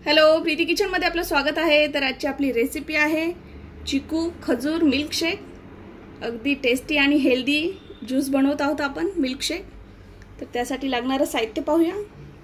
Hello, Preeti किचनमध्ये आपलं स्वागत आहे। तर आजची आपली रेसिपी आहे चिकू खजूर मिल्कशेक। अगदी टेस्टी आणि हेल्दी ज्यूस बनवत आहोत आपण मिल्कशेक। तर त्यासाठी लागणारे साहित्य पाहूया।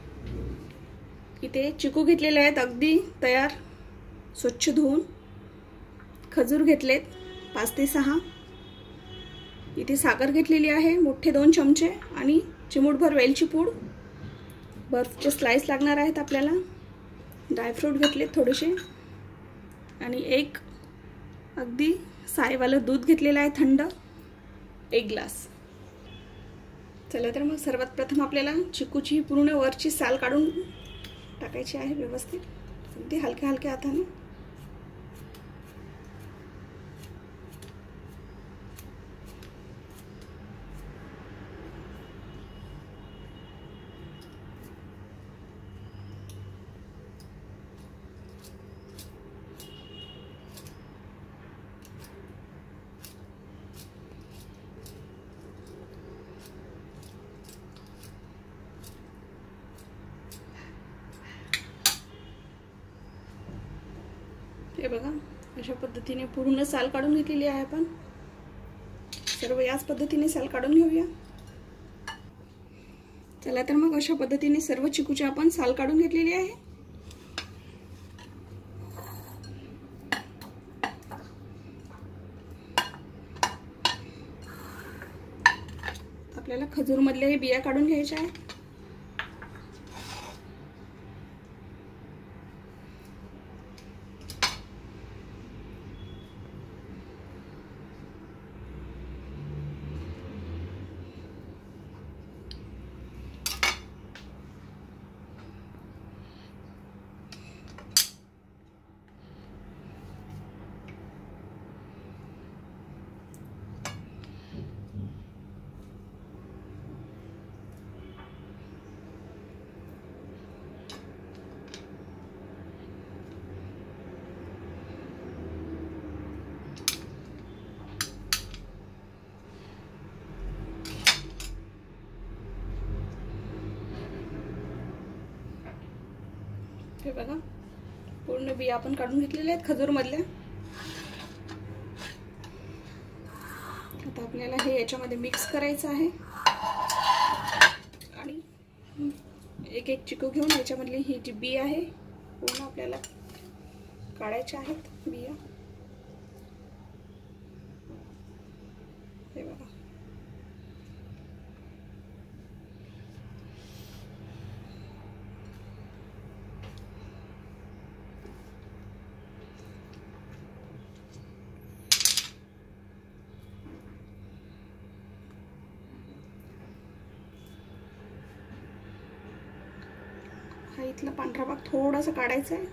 इथे चिकू घेतलेले आहेत अगदी तयार, स्वच्छ धुवून। खजूर घेतलेत 5 ते 6। इथे साखर घेतलेली आहे मोठे 2 चमचे आणि चिमूटभर वेलची पूड। बर्फचे स्लाइस लागणार आहेत आपल्याला। ड्रायफ्रूट घेतले थोडेसे आणि एक अगदी सायवालं दूध घेतलेलं आहे थंड, 1 ग्लास। चला तर मग सर्वात प्रथम आपल्याला चिकूची पूर्ण वरची साल काढून टाकायची आहे व्यवस्थित, अगदी हलक्या हलक्या हाताने। हे बघा, अशा पद्धतीने पूर्ण साल काढून घेतलेली आहे आपण। सर्व याच पद्धतीने साल काढून घेऊया। चला तर मग अशा पद्धतीने सर्व चिकूची आपण साल काढून घेतलेली आहे। आपल्याला खजूर मधले बिया काढून घ्यायच्या आहेत। हे बघा, पूर्ण बिया आपण काढून घेतलेल्या आहेत खजूर मधल्या। आता आपल्याला हे याच्यामध्ये मिक्स करायचं आहे आणि एक एक चिकू घेऊन याच्यामधली ही जी बी आहे पूर्ण आपल्याला काढायच्या आहेत बिया। हे बघा, हा इथला पांढरा भाग थोडासा काढायचा आहे।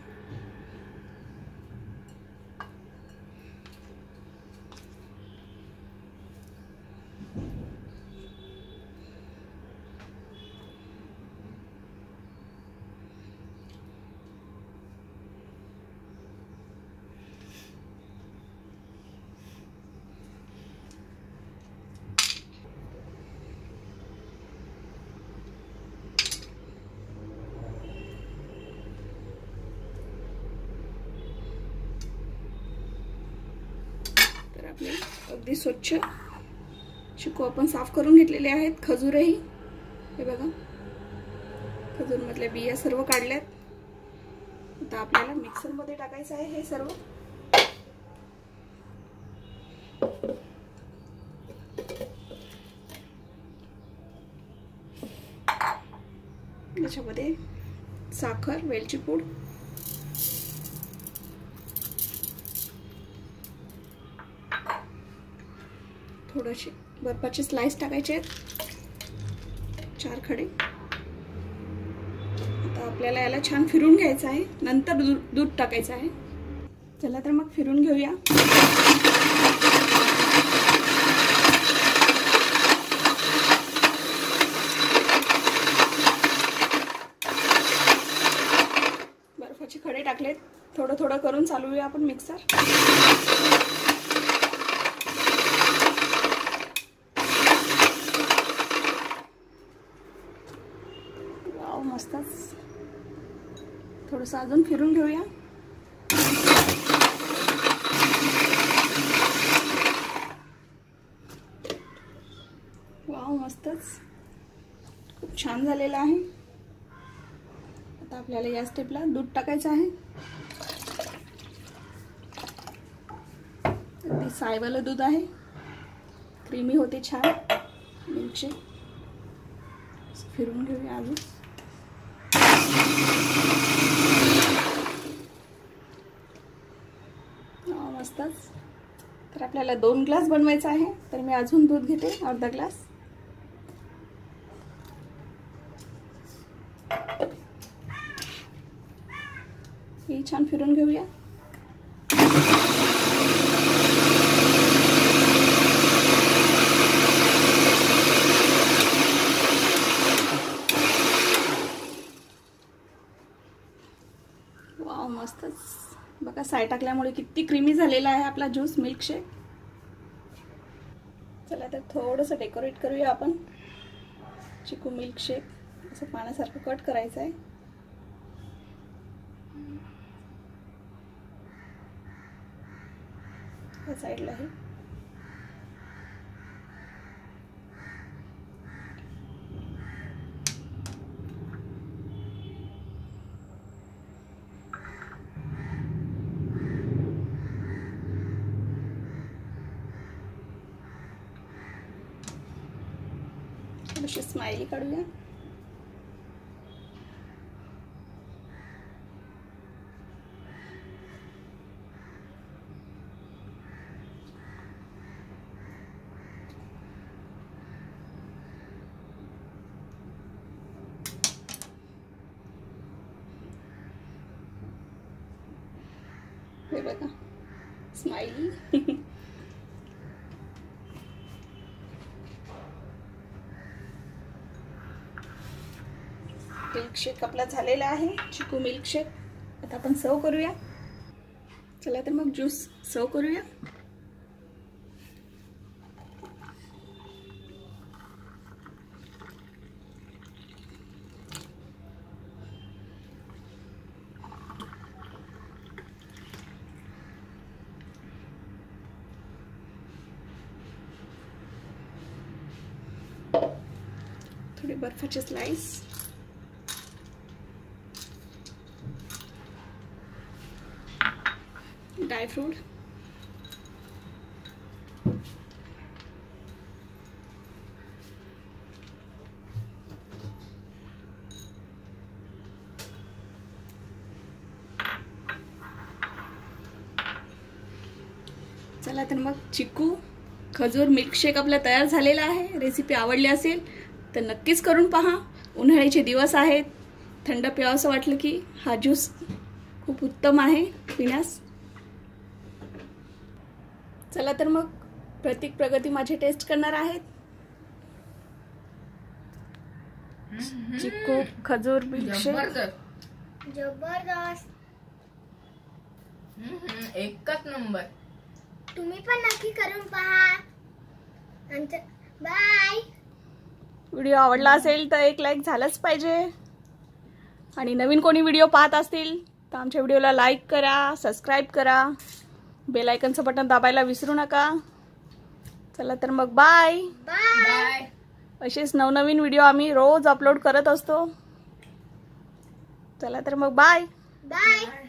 आपले अगदी स्वच्छ चिकू आपण साफ करून घेतलेले आहेत। खजूरही हे बघा, खजूर मधल्या बिया सर्व काढल्यात। आता आपल्याला मिक्सर मध्ये टाकायचं आहे हे सर्व। याच्यामध्ये साखर, वेलची पूड, थोडेसे बर्फाचे स्लाइस टाकायचे आहेत, 4 खडे। आता आपल्याला याला छान फिरून घ्यायचं आहे, नंतर दूध टाकायचं आहे। चला तर मग फिरून घेऊया। बर्फाचे खडे टाकलेत, थोडं थोडं करून चालवूया आपण मिक्सर। मस्तच थोडंसं अजून फिरून घेऊया. वाव, मस्तच, खूप छान झालेलं आहे. आता आपल्याला या स्टेपला दूध टाकायचं आहे. ते सायवालं दूध आहे, क्रीमी होते छान मिल्कशेक. फिरून घेऊया अजून. मस्तच. तर आपल्याला 2 ग्लास बनवायचा आहे, तर मी अजून दूध घेते, अर्धा ग्लास. हे छान फिरून घेऊया. वाव, मस्तच. बघा, साय टाकल्यामुळे किती क्रीमी झालेला आहे आपला ज्यूस मिल्कशेक. चला तर थोडंसं डेकोरेट करूया आपण. चिकू मिल्कशेक असं पाण्यासारखं कट करायचं आहे. या साईडला आहे. थोडीशी स्माइली काढूया. हे बघा, स्माइली. मिल्कशेक आपला झालेला आहे, चिकू मिल्कशेक. आता आपण सर्व करूया. चला तर मग ज्यूस सर्व करूया. थोडी बर्फाची स्लाइस. Dry fruit. चला तर मग चिकू खजूर मिल्कशेक आपला तयार झालेला आहे. रेसिपी आवडली असेल तर नक्कीच करून पहा. उन्हाळ्याचे दिवस आहेत, थंड प्यावंसं वाटलं की हा ज्यूस खूप उत्तम आहे पिण्यास. चला तर मग प्रतीक, प्रगती माझे टेस्ट करणार आहेत. चिकू खजूर मिल्कशेक जबरदस्त, एकच नंबर. तुम्ही पण नक्की करून पहा. बाय. व्हिडिओ आवडला असेल तर एक लाईक झालंच पाहिजे. आणि नवीन कोणी व्हिडिओ पाहत असतील तर आमच्या व्हिडिओला लाईक करा, सबस्क्राईब करा, बेल आयकनचं बटन दाबायला विसरू नका. चला तर मग बाय बाय. असेच नवनवीन व्हिडिओ आम्ही रोज अपलोड करत असतो. चला तर मग बाय बाय.